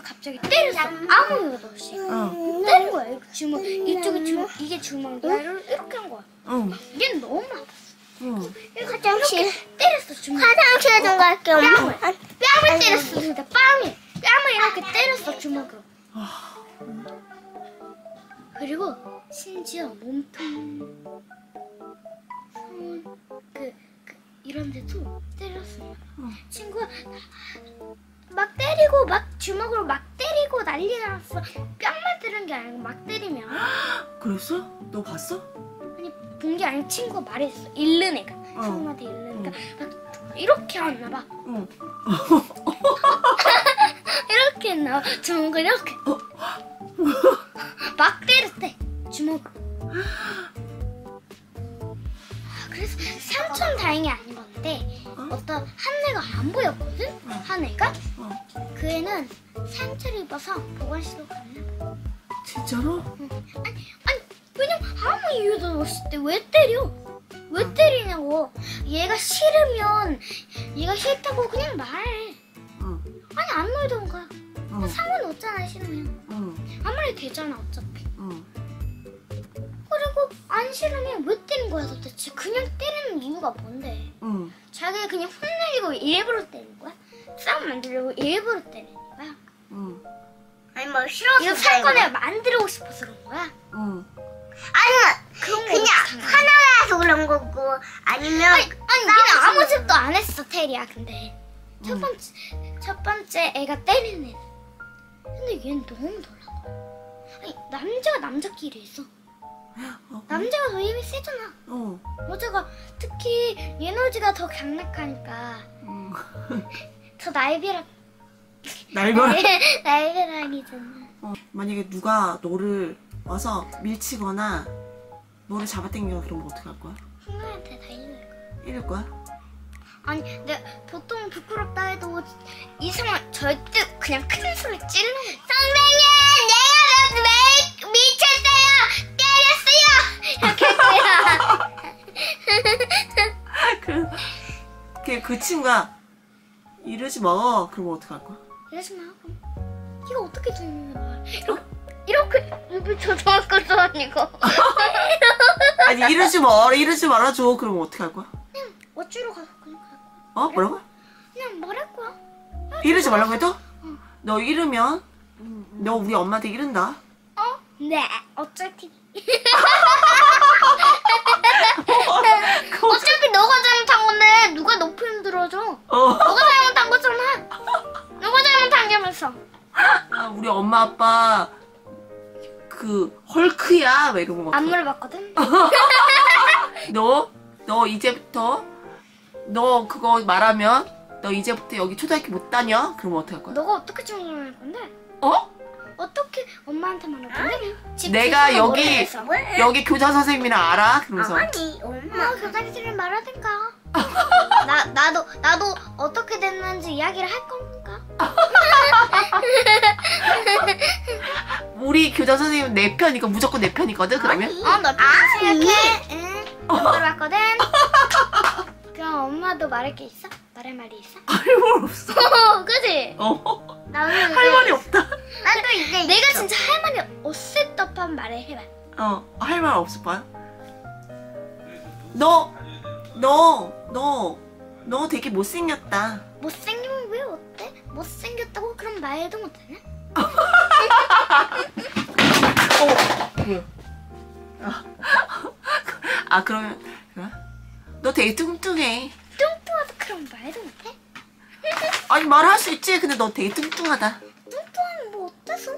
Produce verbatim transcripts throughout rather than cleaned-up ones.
갑자기 때렸어. 아무 이유도 없이. 어. 때린 거야. 이거 주먹 이쪽에 주먹 이게 주먹인데 이렇게 한 거야. 응. 얘는 너무 아팠어. 응. 화장실 때렸어 주먹. 화장실 좀 갈게 엄마. 뺨을 뺨을 때렸어. 진짜 뺨이 뺨을 이렇게 때렸어 주먹으로. 그리고 심지어 몸통, 손, 그, 그 이런 데도 때렸어요. 어. 친구가 막 때리고 막 주먹으로 막 때리고 난리 났어. 뺨만 때린 게 아니고 막 때리면. 그랬어? 너 봤어? 아니 본 게 아니고 친구가 말했어. 잃는 애가 어. 친구한테 잃는 애가 막 이렇게 했나 봐. 응. 이렇게 했나 봐. 주먹을 이렇게 어. 막 때렸대 주먹으로. 그래서 상처는 다행히 안 입었는데 어? 어떤 한 애가 안 보였거든? 어. 한 애가? 어. 그 애는 상처를 입어서 보건실로 갔나 봐. 진짜로? 응. 아니, 아니 왜냐면 아무 이유도 없을 때 왜 때려? 왜 때리냐고. 얘가 싫으면 얘가 싫다고 그냥 말해. 응. 아니 안 놀던가. 응. 상관없잖아 싫으면. 응. 아무 리 되잖아 어차피. 응. 그리고 안 싫으면 왜 때린 거야 도대체. 그냥 때리는 이유가 뭔데. 응. 자기가 그냥 혼내려고 일부러 때리는 거야? 싸움 만들려고 일부러 때리는 거야? 응. 아니 뭐 싫어서 이거 사건을 만들고 싶어서 그런 거야? 응. 아니 그런 거 그냥 어떡하나. 화나서 그런 거고 아니면 아니, 아니 얘는 아무 짓도 안 했어 테리야. 근데 첫 응. 번째 첫 번째 애가 때리는 애는. 근데 얘는 너무 놀라고. 아니 남자가 남자끼리 있어. 어. 남자가 더 힘이 세잖아. 어. 여자가 특히 에너지가 더 강력하니까 응. 더 날벼락 날걸? 날벼락이잖아. 어. 만약에 누가 너를 와서 밀치거나 너를 잡아당기거나 그러면 어떻게 할 거야? hun가한테 다 이럴 거야. 이럴 거야? 아니 내가 보통 부끄럽다 해도 이 상황 절대 그냥 큰 소리 찔러. 선생님 내가 몇 미쳤어요. 때렸어요. 이렇게 할 거야. 그, 그, 그 친구가 이러지 마. 그러면 어떻게 할 거야? 이러지 마. 그럼 이거 어떻게 되는 거야? 이렇게 이렇게 입을 조정할 아니고. 아니 이러지 마. 이러지 말아줘. 그러면 어떻게 할 거야? 그냥 어찌로 가서 그냥 갈 거야. 어? 뭐라고? 그냥 말할 거야. 이러지 말라고 해도? 응. 너 이러면 너 우리 엄마한테 이른다. 어? 네. 어차피. 어차피 너가 잘못한 건데 누가 너 편 들어줘? 어. 너가 잘못한 거잖아. 너가 잘못한 게면서. 아, 우리 엄마 아빠 그 헐크야. 막 이러면 안 어떡해? 물어봤거든. 너, 너 이제부터 너 그거 말하면 너 이제부터 여기 초등학교 못 다녀? 그러면 어떻게 할 거야? 너가 어떻게 질문할 건데? 어? 어떻게 엄마한테 말할 건데? 집 내가 주소가 여기 모르겠어. 여기 교장 선생님이랑 알아? 그러면서 아니 엄마 어, 교장실을 말하든가. 나 나도 나도 어떻게 됐는지 이야기를 할 건가? 우리 교장 선생님 내 편이니까 무조건 내 편이거든. 그러면 어너 아니. 생각해? 응. 안 물어봤거든. 그럼 엄마도 말할 게 있어? 말할 말이 있어? 할 말 없어. 그지? 어. 나는 할 말이 없다. 나도 이제 내가 있어. 진짜 할 말이 없을 법한 말을 해봐. 어, 할 말 없을 거야? 너, 너, 너, 너 되게 못생겼다. 못생기면 왜 어때? 못생겼다고 그럼 말도 못하냐? 어, 뭐야? 아, 아 그러면 그래? 너 되게 뚱뚱해. 뚱뚱해서 그럼 말도 못해? 아니 말할 수 있지. 근데 너 되게 뚱뚱하다. 뚱뚱하면 뭐 어때서?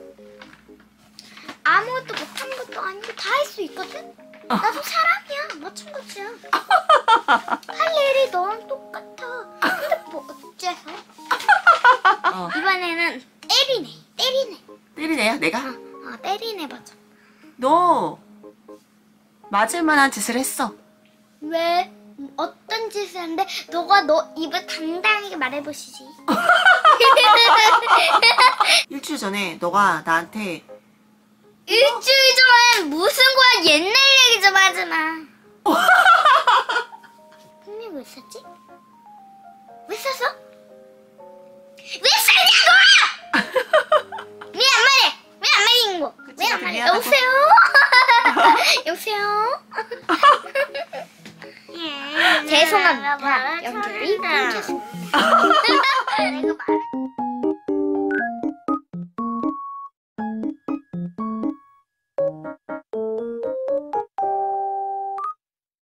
아무것도 못하는 것도 아니고 다 할 수 있거든? 나도 사람이야. 마찬가지야. 할 일이 너랑 똑같아. 근데 뭐 어째서? 어. 이번에는 때리네. 때리네. 때리네요, 내가? 어, 어 때리네 맞아. 너 맞을 만한 짓을 했어. 왜? 어떤 짓을 했는데 너가 너 입을 당당하게 말해보시지. 일주일 전에 너가 나한테 일주일 전에 무슨 거야? 옛날 얘기 좀 하지 마. 근데 왜 썼지? 왜 썼어? 왜 썼냐고! 여보세요? 예. 죄송합니다. 연결이 끊겼습니다. 내가 말했